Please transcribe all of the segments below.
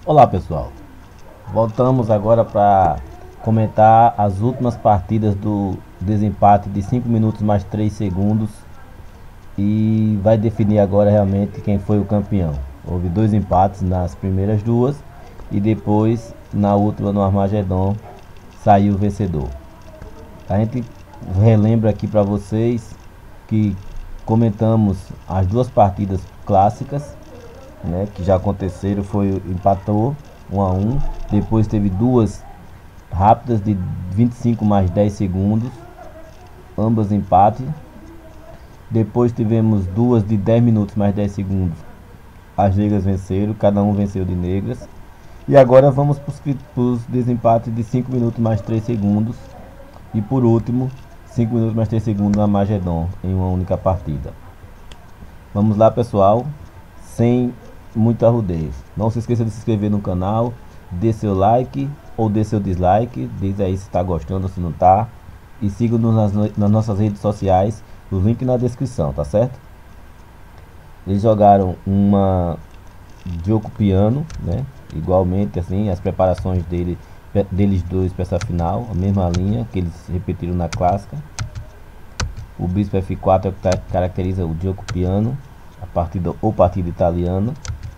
Olá pessoal, voltamos agora para comentar as últimas partidas do desempate de 5 minutos mais 3 segundos e vai definir agora realmente quem foi o campeão. Houve dois empates nas primeiras duas e depois na última no Armagedon saiu o vencedor. A gente relembra aqui para vocês que comentamos as duas partidas clássicas, né, que já aconteceram. Foi empatou 1 a 1, depois teve duas rápidas de 25 mais 10 segundos, ambas empate. Depois tivemos duas de 10 minutos mais 10 segundos, as negras venceram, cada um venceu de negras. E agora vamos para os desempates de 5 minutos mais 3 segundos e por último 5 minutos mais 3 segundos na Magedon em uma única partida. Vamos lá pessoal, sem muita rudez. Não se esqueça de se inscrever no canal, dê seu like ou dê seu dislike, diz aí se está gostando ou se não está. E siga-nos nas nossas redes sociais, o link na descrição, tá certo? Eles jogaram uma Diogo Piano, né? Igualmente assim, as preparações deles dois para essa final, a mesma linha que eles repetiram na clássica. O bispo F4 é o que caracteriza o Diogo Piano, a partida ou partida italiana.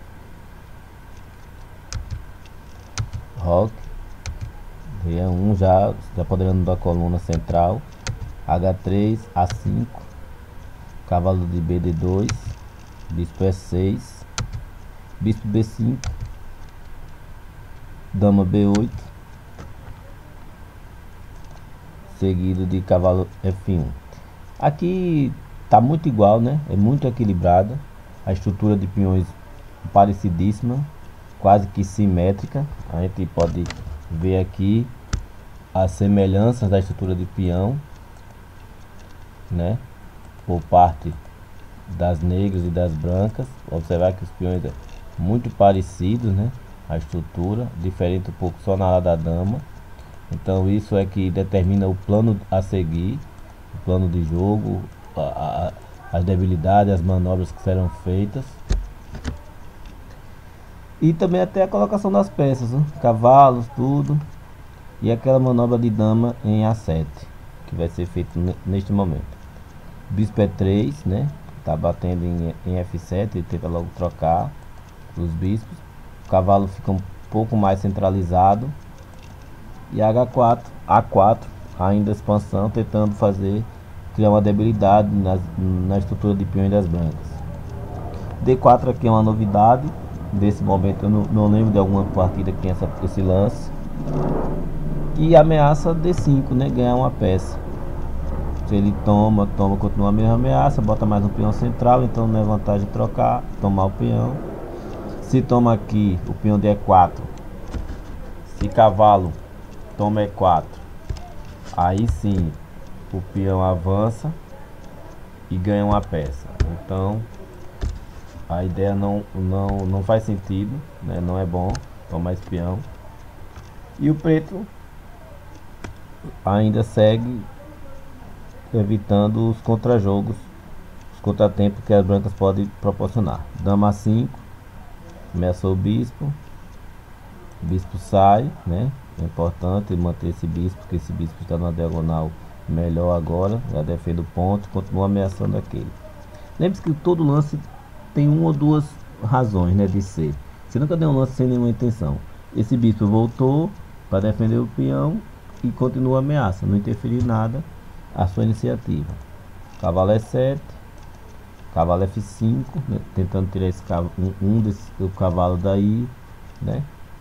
Rock D1 já apoderando da coluna central. H3 A5, cavalo de BD2, bispo E6, bispo B5, dama B8, seguido de cavalo F1. Aqui tá muito igual, né? É muito equilibrada, a estrutura de peões parecidíssima, quase que simétrica. A gente pode ver aqui as semelhanças da estrutura de peão, né, por parte das negras e das brancas. Observar que os peões é muito parecidos, né, a estrutura diferente um pouco só na ala da dama. Então isso é que determina o plano a seguir, o plano de jogo, as debilidades, as manobras que serão feitas. E também até a colocação das peças, né? Cavalos, tudo. E aquela manobra de dama em A7, que vai ser feito neste momento. Bispo E3, né? Tá batendo em F7, ele tenta logo trocar os bispos. O cavalo fica um pouco mais centralizado. E A4, ainda expansão, tentando criar uma debilidade na estrutura de peões das brancas. D4 aqui é uma novidade. Desse momento eu não lembro de alguma partida que tenha esse lance. E ameaça D5, né? Ganhar uma peça. Se ele toma, continua a mesma ameaça, bota mais um peão central, então não é vantagem trocar, tomar o peão. Se toma aqui o peão de E4, se cavalo toma E4, aí sim o peão avança e ganha uma peça. Então a ideia não faz sentido, né? Não é bom tomar esse peão. E o preto ainda segue evitando os contrajogos, os contratempos que as brancas podem proporcionar. Dama A5, ameaçou o bispo sai, né? É importante manter esse bispo, porque esse bispo está na diagonal melhor agora, já defende o ponto, continua ameaçando aquele. Lembre-se que todo lance tem uma ou duas razões, né, de ser. Você nunca deu um lance sem nenhuma intenção. Esse bispo voltou para defender o peão e continua a ameaça, não interferir nada a sua iniciativa. Cavalo E7, cavalo F5, né, tentando tirar esse o cavalo daí, né?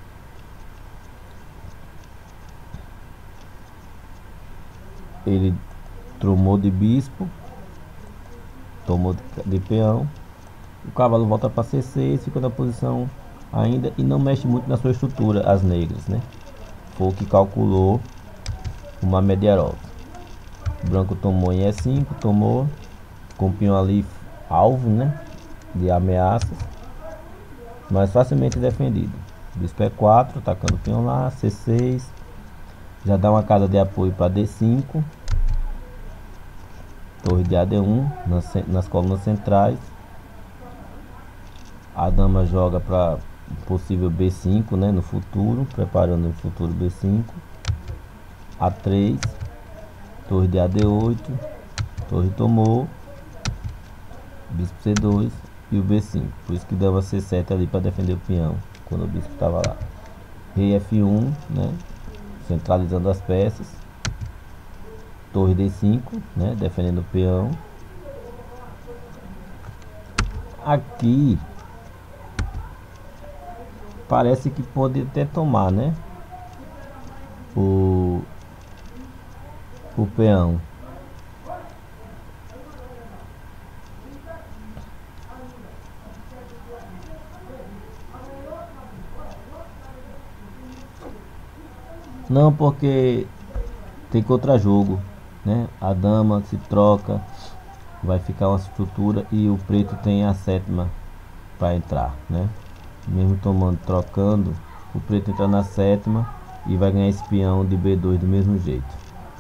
Ele tomou de bispo, tomou de peão. O cavalo volta para C6, fica na posição ainda e não mexe muito na sua estrutura, as negras, né? Foi o que calculou uma Mediarov. O branco tomou em E5, tomou com o peão ali alvo, né, de ameaças, mas facilmente defendido. Bispo E4, atacando o peão lá, C6, já dá uma casa de apoio para D5, torre de AD1 nas colunas centrais. A dama joga para possível B5, né, no futuro, preparando o futuro B5, A3, torre de AD8, torre tomou, bispo C2 e o B5. Por isso que dava C7 ali para defender o peão, quando o bispo estava lá. Rei F1, né, centralizando as peças. Torre D5, né, defendendo o peão. Aqui parece que pode até tomar, né, o peão. Não, porque tem contra-jogo, né? A dama se troca, vai ficar uma estrutura e o preto tem a sétima para entrar, né? Mesmo tomando, trocando, o preto entra na sétima e vai ganhar esse peão de B2 do mesmo jeito.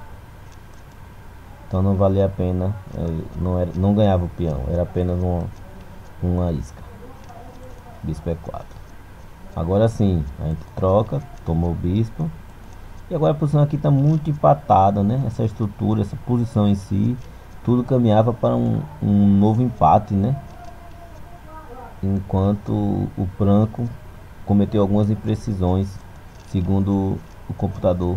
Então não valia a pena, não ganhava o peão, era apenas uma isca. Bispo E4. Agora sim, a gente troca, tomou o bispo. E agora a posição aqui está muito empatada, né? Essa estrutura, essa posição em si, tudo caminhava para um novo empate, né? Enquanto o branco cometeu algumas imprecisões, segundo o computador.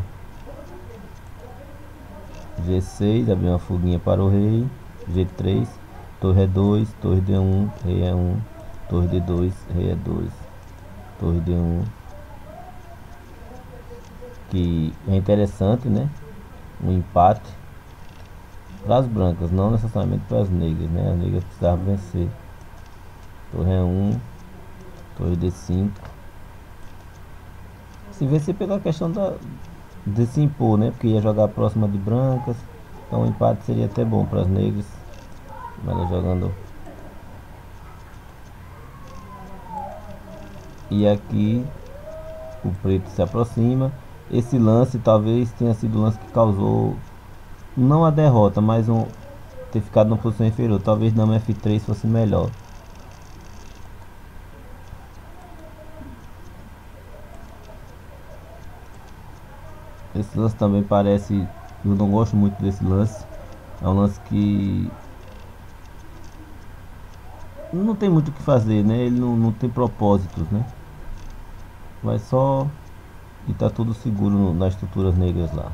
G6, abriu uma fuguinha para o rei. G3, torre E2, torre D1, rei E1, torre D2, rei E2, torre D1. Que é interessante, né? Um empate para as brancas, não necessariamente para as negras, né? As negras precisavam vencer. Torre E1, torre D5. Se vencer pela questão de se impor, né? Porque ia jogar próxima de brancas, então o empate seria até bom para as negras. Mas ela jogando. E aqui o preto se aproxima. Esse lance talvez tenha sido o lance que causou não a derrota, mas ter ficado na posição inferior. Talvez dama F3 fosse melhor. Esse lance também parece, eu não gosto muito desse lance. É um lance que não tem muito o que fazer, né? Ele não tem propósitos, né? Vai só e tá tudo seguro nas estruturas negras lá.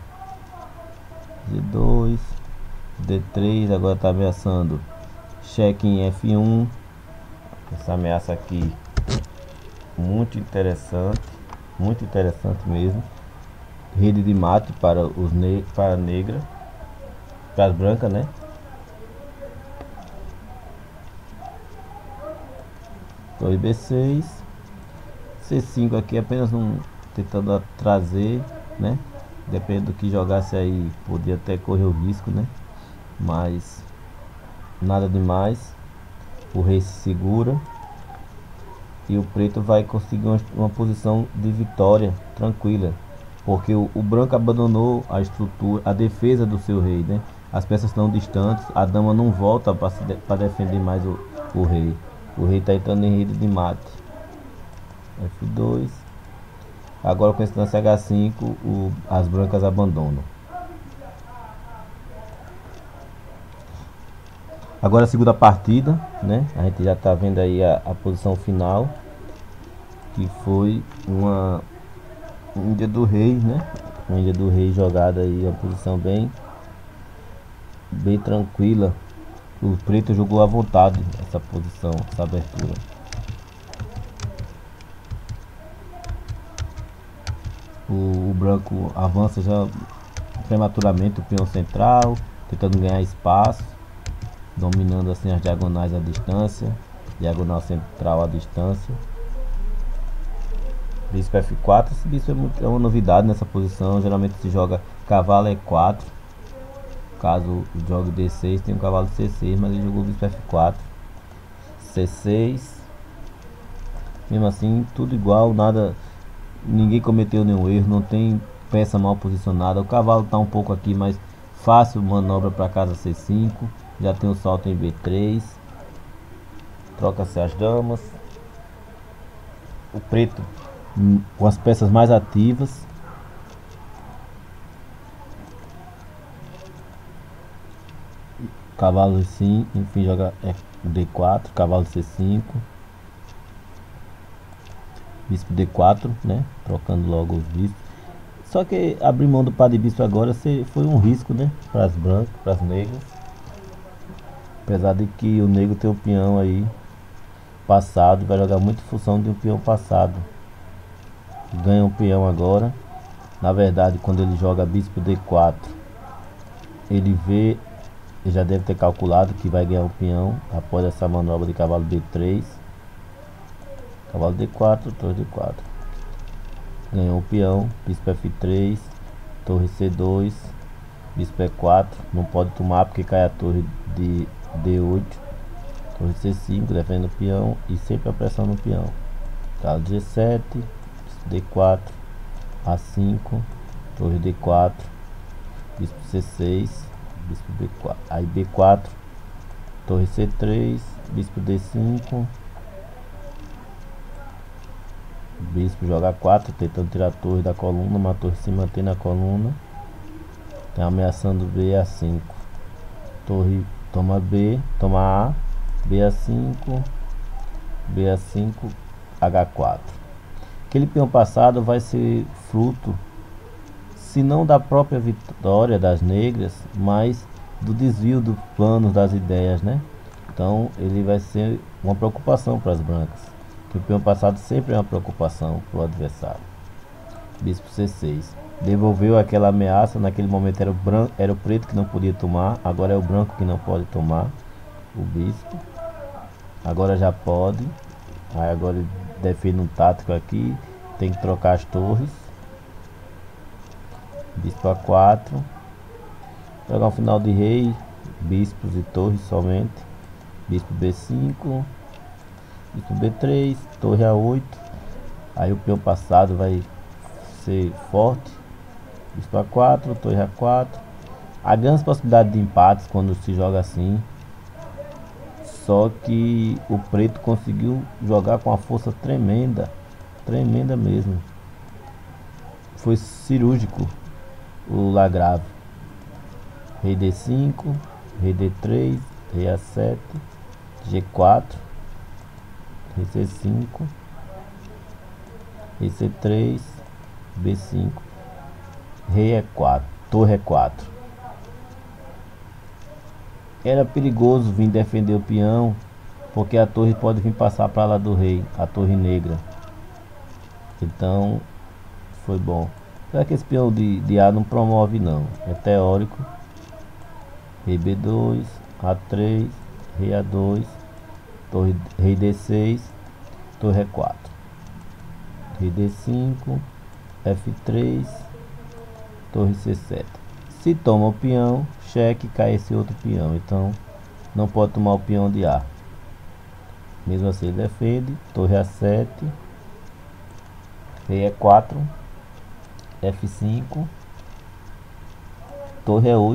G2, D3, agora tá ameaçando cheque em F1. Essa ameaça aqui muito interessante mesmo. Rede de mate para para a negra, para as brancas, né? Torre B6, C5 aqui apenas tentando trazer, né? Depende do que jogasse aí, podia até correr o risco, né? Mas nada demais. O rei se segura e o preto vai conseguir uma posição de vitória tranquila, porque o branco abandonou a estrutura, a defesa do seu rei, né? As peças estão distantes, a dama não volta para defender mais o rei. O rei está entrando em rede de mate. F2. Agora com esse lance H5, as brancas abandonam. Agora a segunda partida, né? A gente já está vendo aí a posição final, que foi uma Índia do Rei, né? Uma Índia do Rei jogada aí, uma posição bem tranquila. O preto jogou à vontade essa posição, essa abertura. O branco avança já prematuramente o peão central, tentando ganhar espaço, dominando assim as diagonais à distância, diagonal central à distância. Bispo F4, esse bispo é uma novidade nessa posição, geralmente se joga cavalo E4, caso jogue D6 tem um cavalo C6, mas ele jogou bispo F4, C6, mesmo assim tudo igual, nada, ninguém cometeu nenhum erro, não tem peça mal posicionada, o cavalo está um pouco aqui, mas fácil manobra para casa C5, já tem o salto em B3, troca-se as damas. o preto com as peças mais ativas. Cavalo sim, enfim, joga D4, cavalo C5, bispo D4, né? Trocando logo os bispos. Só que abrir mão do par de bispo agora foi um risco, né? Para as brancas, para as negras. Apesar de que o negro tem um peão aí passado, vai jogar muito em função de um peão passado. Ganha um peão agora. Na verdade, quando ele joga bispo D4, ele já deve ter calculado que vai ganhar um peão após essa manobra de cavalo B3. Cavalo D4, torre D4. Ganhou um peão, bispo F3, torre C2, bispo E4. Não pode tomar porque cai a torre de D8. Torre C5, defende o peão e sempre a pressão no peão. Cavalo G7, bispo D4, A5, torre D4, bispo C6, bispo B4, aí B4, torre C3, bispo D5, bispo joga 4, tentando tirar a torre da coluna, mas a torre se mantém na coluna, tá ameaçando B A5, torre toma B, toma A, B5, B5, H4. Aquele peão passado vai ser fruto, se não da própria vitória das negras, mas do desvio dos planos, das ideias, né? Então ele vai ser uma preocupação para as brancas, que o peão passado sempre é uma preocupação para o adversário. Bispo C6 devolveu aquela ameaça. Naquele momento era o preto que não podia tomar, agora é o branco que não pode tomar o bispo. Agora já pode. Aí agora ele defende um tático aqui, tem que trocar as torres. Bispo A4, jogar um final de rei, bispos e torres somente. Bispo B5, bispo B3, torre A8. Aí o peão passado vai ser forte. Bispo A4, torre A4. Há grandes possibilidades de empates quando se joga assim. Só que o preto conseguiu jogar com uma força tremenda, tremenda mesmo. Foi cirúrgico o Lagrave. Rei D5, rei D3, rei A7, G4, rei C5, rei C3, B5, rei E4, torre E4. Era perigoso vir defender o peão, porque a torre pode vir passar para lá do rei, a torre negra. Então foi bom. Será que esse peão de A não promove não? É teórico. Rei B2, A3, rei A2, torre, rei D6, torre E4, rei D5, F3, torre C7. Se toma o peão, cheque, cai esse outro peão. Então não pode tomar o peão de A. Mesmo assim ele defende. Torre A7, rei E4, F5, torre E8,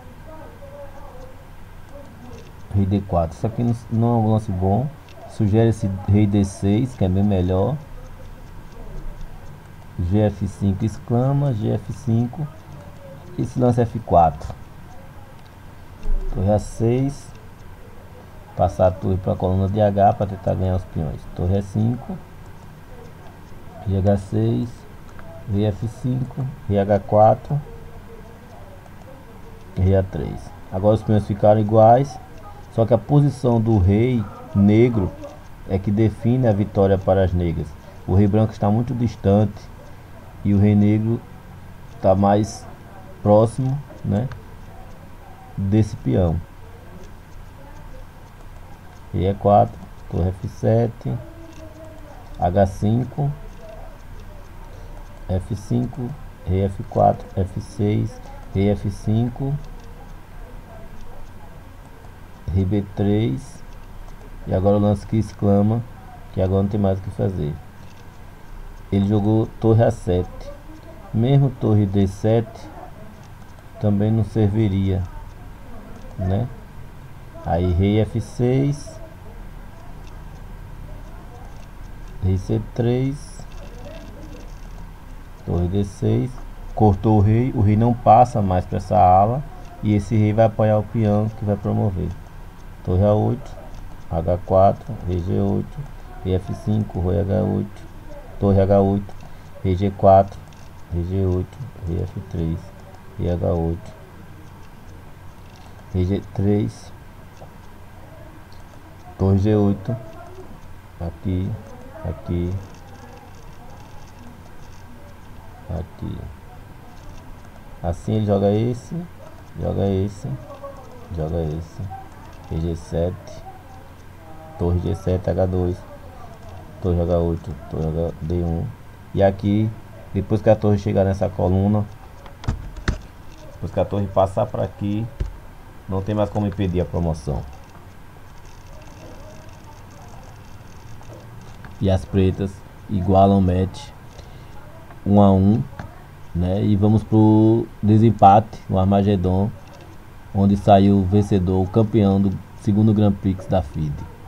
rei D4. Isso aqui não é um lance bom. Sugere esse rei D6, que é bem melhor. GF5 exclama, GF5. Esse lance F4. Torre A6. Passar a torre para a coluna de H para tentar ganhar os peões. Torre E5. Rei H6. Rei F5. Rei H4. Rei A3. Agora os peões ficaram iguais. Só que a posição do rei negro é que define a vitória para as negras. O rei branco está muito distante e o rei negro está mais próximo, né, desse peão. Rei E4, torre F7, H5, F5, rei F4, F6, rei F5, rei B3. E agora o lance que exclama, que agora não tem mais o que fazer. Ele jogou torre A7. Mesmo torre D7 também não serviria, né? Aí rei F6, rei C3, torre D6, cortou o rei não passa mais para essa ala, e esse rei vai apoiar o peão que vai promover. Torre A8, H4, rei G8, rei F5, rei H8, torre H8, rei G4, rei G8, rei F3, rei H8, rei G3, torre G8, aqui, aqui, aqui. Assim ele joga esse, joga esse, joga esse, rei G7, torre G7, H2, torre H8, torre D1. E aqui, depois que a torre chegar nessa coluna, depois que a torre passar para aqui, não tem mais como impedir a promoção. E as pretas igualam match 1 a 1, né? E vamos pro desempate, o Armagedon, onde saiu o vencedor, o campeão do segundo Grand Prix da FIDE.